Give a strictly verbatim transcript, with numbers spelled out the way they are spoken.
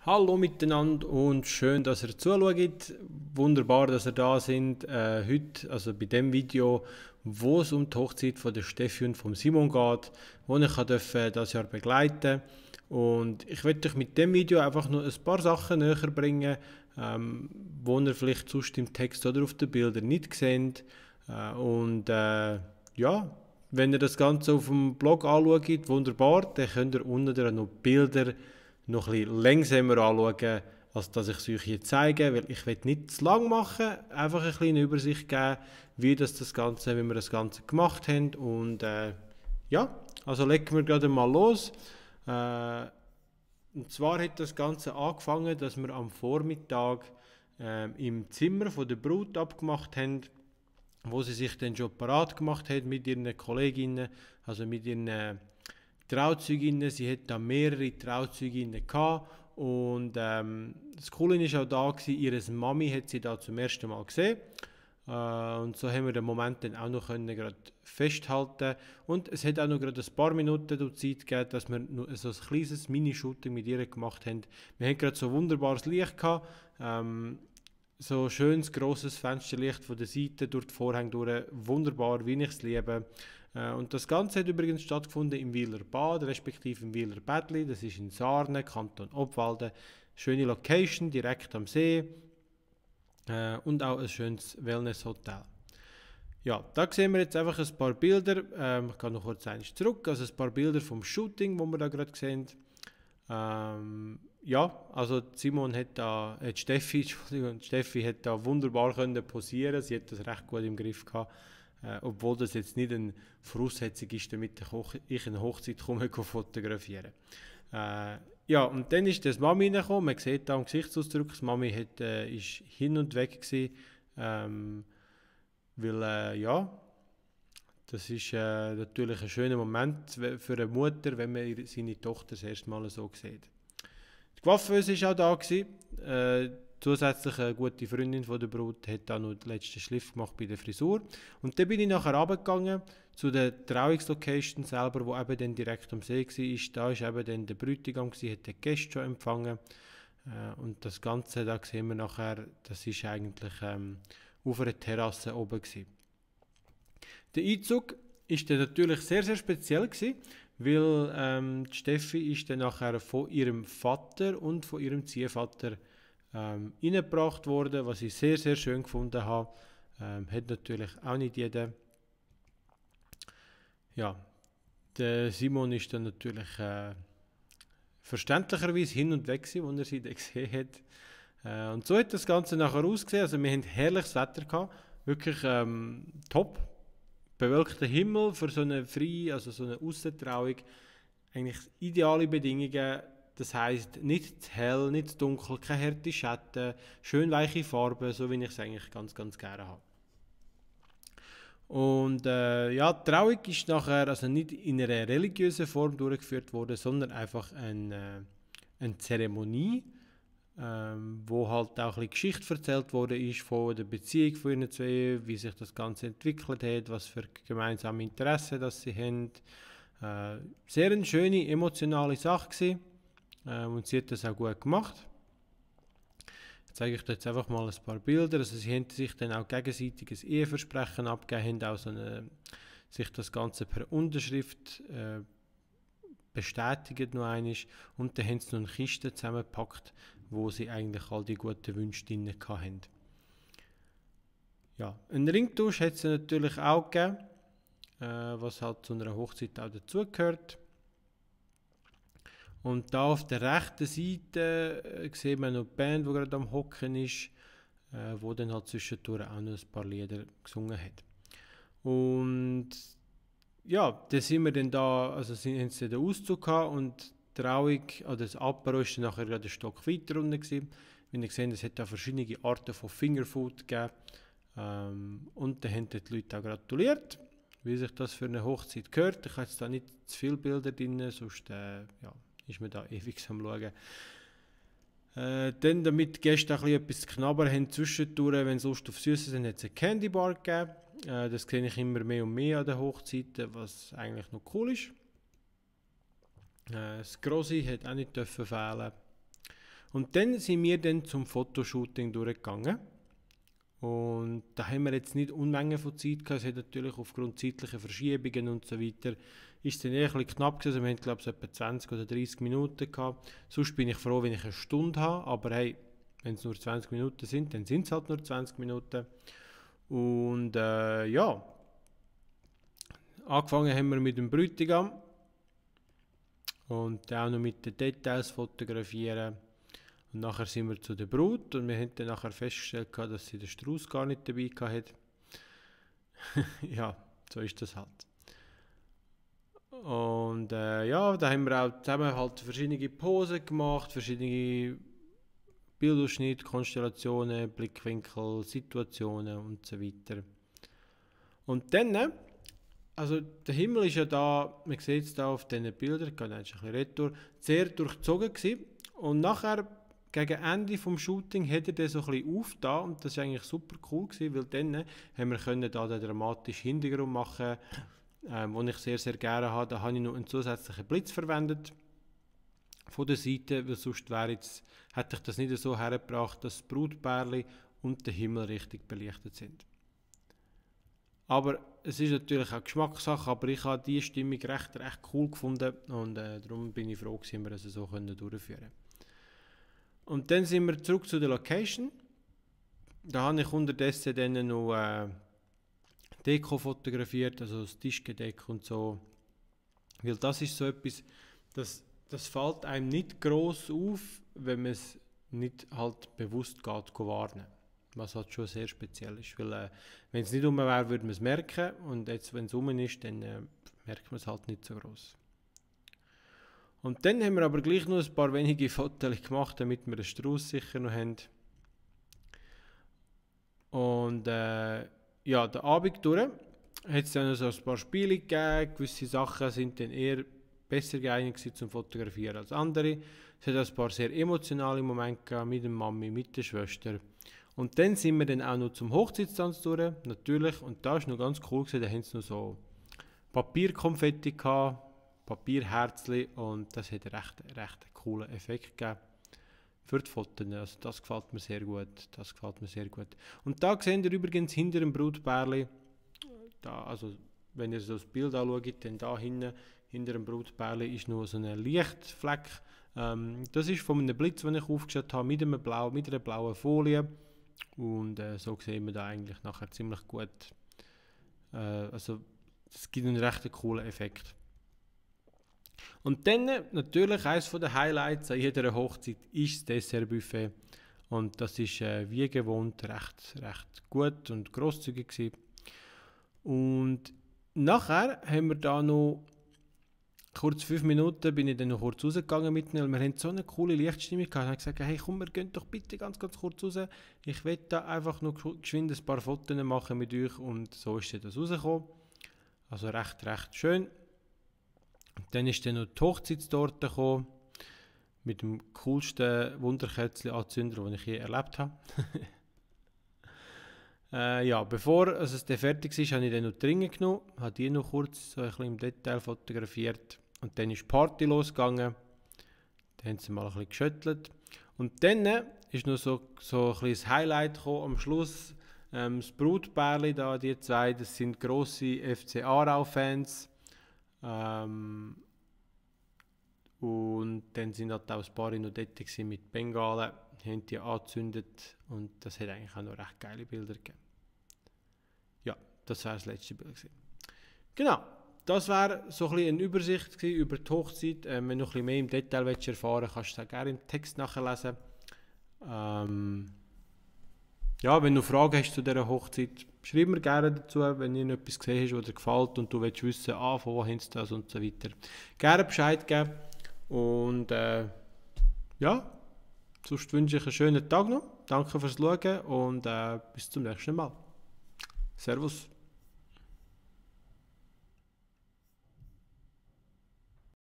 Hallo miteinander und schön, dass ihr zuschaut. Wunderbar, dass ihr da sind. Äh, heute, also bei dem Video, wo es um die Hochzeit von der Steffi und von Simon geht, wo ich durfte, das Jahr begleiten. Und ich werde euch mit dem Video einfach nur ein paar Sachen näher bringen, ähm, wo ihr vielleicht sonst im Text oder auf den Bildern nicht seht. Äh, und äh, ja, wenn ihr das Ganze auf dem Blog anschaut, wunderbar, dann könnt ihr unten dann noch Bilder noch ein bisschen langsamer anschauen, als dass ich es euch hier zeige, weil ich will nicht zu lang machen, einfach eine kleine Übersicht geben, wie das, das Ganze, wie wir das Ganze gemacht haben und äh, ja, also legen wir gerade mal los. Äh, und zwar hat das Ganze angefangen, dass wir am Vormittag äh, im Zimmer von der Brut abgemacht haben, wo sie sich dann schon parat gemacht hat mit ihren Kolleginnen, also mit ihren äh, Trauzeuginnen. Sie hat da mehrere Trauzeuginnen gehabt und ähm, das Coole ist auch da gewesen, ihre Mami hat sie da zum ersten Mal gesehen. Äh, und so haben wir den Moment dann auch noch können gerade festhalten und es hat auch noch gerade ein paar Minuten Zeit gegeben, dass wir noch so ein kleines Mini-Shooting mit ihr gemacht haben. Wir haben gerade so wunderbares Licht gehabt, ähm, so schönes grosses Fensterlicht von der Seite durch die Vorhänge durch, wunderbar, wie ich es liebe. Äh, und das Ganze hat übrigens stattgefunden im Wieler Bad, respektive im Wieler Bädli, das ist in Sarne, Kanton Obwalden. Schöne Location, direkt am See äh, und auch ein schönes Wellness-Hotel. Ja, da sehen wir jetzt einfach ein paar Bilder, ähm, ich gehe noch kurz eins zurück, also ein paar Bilder vom Shooting, wo wir da gerade sehen. Ähm, ja, also Simon hat da, äh, Steffi, Entschuldigung, Steffi hat da wunderbar können posieren, sie hat das recht gut im Griff gehabt, äh, obwohl das jetzt nicht eine Voraussetzung ist, damit ich eine Hochzeit komme, fotografieren. Äh, ja, und dann ist das Mami reingekommen, man sieht da am Gesichtsausdruck, das Mami hat, äh, ist hin und weg gewesen, ähm, weil, äh, ja, das ist äh, natürlich ein schöner Moment für eine Mutter, wenn man seine Tochter das erste Mal so sieht. Die Coiffeuse war auch da gewesen. Äh, zusätzlich eine gute Freundin von der Brut hat auch noch den letzten Schliff gemacht bei der Frisur. Und dann bin ich nachher runtergegangen zu der Trauungslocation selber, wo eben dann direkt am See war. Da war eben dann der Bräutigam, gewesen, hat den Gäste schon empfangen. Äh, und das Ganze, da sehen wir nachher, das ist eigentlich ähm, auf einer Terrasse oben gewesen. Der Einzug ist dann natürlich sehr, sehr speziell gewesen, weil ähm, die Steffi ist dann nachher von ihrem Vater und von ihrem Ziehvater ähm, reingebracht worden, was ich sehr, sehr schön gefunden habe. Ähm, hat natürlich auch nicht jeder. Ja, der Simon ist dann natürlich äh, verständlicherweise hin und weg gewesen, als er sie dann gesehen hat. Äh, und so hat das Ganze nachher ausgesehen. Also wir hatten herrliches Wetter gehabt, wirklich ähm, top. Bewölkter Himmel für so eine freie, also so eine Aussentrauung, eigentlich ideale Bedingungen. Das heisst, nicht zu hell, nicht zu dunkel, keine harte Schatten, schön weiche Farben, so wie ich es eigentlich ganz, ganz gerne habe. Und äh, ja, die Trauung ist nachher also nicht in einer religiösen Form durchgeführt worden, sondern einfach eine, eine Zeremonie, ähm, wo halt auch ein bisschen Geschichte erzählt wurde ist von der Beziehung von ihnen zwei, wie sich das Ganze entwickelt hat, was für gemeinsame Interessen das sie haben. Äh, sehr eine schöne, emotionale Sache gewesen, äh, und sie hat das auch gut gemacht. Ich zeige ich euch jetzt einfach mal ein paar Bilder. Also sie haben sich dann auch gegenseitig ein Eheversprechen abgegeben, haben auch so eine, sich das Ganze per Unterschrift äh, bestätigt noch einmal und dann haben sie noch eine Kiste zusammengepackt, wo sie eigentlich all die guten Wünsche drin hatten. Ja, einen Ringtausch hat es natürlich auch gegeben, äh, was halt zu einer Hochzeit auch dazugehört. Und da auf der rechten Seite äh, sieht man noch die Band, die gerade am Hocken ist, äh, wo dann halt zwischendurch auch noch ein paar Lieder gesungen hat. Und ja, dann sind wir dann da, also sind, haben sie den Auszug gehabt und die Trauung, oder das Apero ist dann nachher gerade einen Stock weiter runter gewesen. Wie ihr seht, es hat da verschiedene Arten von Fingerfood gegeben. Ähm, und dann haben die Leute auch gratuliert, wie sich das für eine Hochzeit gehört. Ich habe jetzt da nicht zu viele Bilder drin, sonst äh, ja, ist man da ewig am Schauen. Äh, dann, damit die Gäste auch ein bisschen etwas zu knabbern haben zwischendurch, wenn sie Lust auf Süßes sind, hat es eine Candy Bar gegeben. Äh, das sehe ich immer mehr und mehr an den Hochzeiten, was eigentlich noch cool ist. Äh, das Grossi hat auch nicht fehlen. Und dann sind wir dann zum Fotoshooting durchgegangen. Und da haben wir jetzt nicht Unmengen von Zeit gehabt. Es hat natürlich aufgrund zeitlicher Verschiebungen und so weiter, ist es dann eher ein bisschen knapp gewesen. Also wir haben, glaube ich, etwa zwanzig oder dreißig Minuten gehabt. Sonst bin ich froh, wenn ich eine Stunde habe. Aber hey, wenn es nur zwanzig Minuten sind, dann sind es halt nur zwanzig Minuten. Und äh, ja, angefangen haben wir mit dem Bräutigam. Und auch noch mit den Details fotografieren. Und nachher sind wir zu der Brut und wir haben dann nachher festgestellt, dass sie den Strauß gar nicht dabei hatte. Ja, so ist das halt. Und äh, ja, da haben wir auch zusammen halt verschiedene Posen gemacht, verschiedene Bildausschnitte, Konstellationen, Blickwinkel, Situationen und so weiter. Und dann, also der Himmel ist ja da, man sieht es da auf diesen Bildern, ich gehe ein bisschen retour, sehr durchzogen gewesen. Und nachher, gegen Ende des Shooting, hat er den so ein bisschen aufgetan und das war eigentlich super cool gewesen, weil dann haben wir können da den dramatischen Hintergrund machen, ähm, den ich sehr, sehr gerne habe. Da habe ich noch einen zusätzlichen Blitz verwendet von der Seite, weil sonst wäre jetzt, hätte ich das nicht so hergebracht, dass das Brutpärchen und der Himmel richtig belichtet sind. Aber es ist natürlich auch Geschmackssache, aber ich habe diese Stimmung recht, recht cool gefunden und äh, darum bin ich froh, dass wir das so können durchführen können. Und dann sind wir zurück zu der Location. Da habe ich unterdessen dann noch äh, Deko fotografiert, also das Tischgedeck und so. Weil das ist so etwas, das, das fällt einem nicht gross auf, wenn man es nicht halt bewusst geht, wahrnehmen. Was halt schon sehr speziell ist. Weil äh, wenn es nicht rum wäre, würde man es merken. Und jetzt, wenn es rum ist, dann äh, merkt man es halt nicht so gross. Und dann haben wir aber gleich noch ein paar wenige Fotos gemacht, damit wir den Strauß sicher noch haben. Und äh, ja, der Abend durch hat es dann noch so ein paar Spiele gegeben. Gewisse Sachen sind dann eher besser geeignet zum Fotografieren als andere. Es hat ein paar sehr emotionale Momente gegeben, mit der Mami, mit der Schwester. Und dann sind wir dann auch noch zum Hochzeitstanz durch, natürlich. Und da war noch ganz cool gewesen, da haben sie noch so Papierkonfetti gehabt, Papierherzli und das hat einen recht, recht coolen Effekt gegeben für die Fotos. Also das gefällt mir sehr gut. Das gefällt mir sehr gut. Und da seht ihr übrigens hinter dem Brutpärchen, da, also wenn ihr so das Bild anschaut, dann da hinten, hinter dem Brutpärchen ist noch so ein Lichtfleck. Ähm, das ist von einem Blitz, den ich aufgestellt habe, mit, einem Blau, mit einer blauen Folie. Und äh, so sehen wir da eigentlich nachher ziemlich gut. Äh, also es gibt einen recht coolen Effekt. Und dann natürlich eines der Highlights an jeder Hochzeit ist das Dessertbuffet. Und das ist äh, wie gewohnt recht, recht gut und grosszügig gewesen. Und nachher haben wir da noch kurz fünf Minuten bin ich dann noch kurz rausgegangen mit ihnen, weil wir haben so eine coole Lichtstimmung gehabt. Ich habe gesagt, hey komm, wir gehen doch bitte ganz, ganz kurz raus. Ich will da einfach noch geschwind ein paar Fotos machen mit euch und so ist das rausgekommen. Also recht, recht schön. Dann ist dann noch die Hochzeitstorte gekommen, mit dem coolsten Wunderkerzchen-Anzünder, den ich je erlebt habe. äh, ja, bevor also es dann fertig ist, habe ich dann noch die Ringe genommen, habe die noch kurz so ein bisschen im Detail fotografiert und dann ist die Party losgegangen. Dann haben sie mal ein bisschen geschüttelt. Und dann ist noch so, so ein bisschen das Highlight gekommen am Schluss. Ähm, das Brutpärchen da, die zwei, das sind grosse F C Aarau-Fans. Ähm, und dann sind halt auch ein paar noch dort mit Bengalen, haben die angezündet und das hat eigentlich auch noch recht geile Bilder gegeben. Ja, das war das letzte Bild gewesen. Genau, das war so ein bisschen eine Übersicht über die Hochzeit. Ähm, wenn du ein bisschen mehr im Detail willst erfahren, kannst du das gerne im Text nachlesen. Ähm, ja, wenn du Fragen hast zu dieser Hochzeit, schreib mir gerne dazu, wenn du etwas gesehen hast, was dir gefällt und du willst wissen, ah, von wo haben sie das und so weiter. Gerne Bescheid geben und äh, ja, sonst wünsche ich einen schönen Tag noch. Danke fürs Schauen und äh, bis zum nächsten Mal. Servus.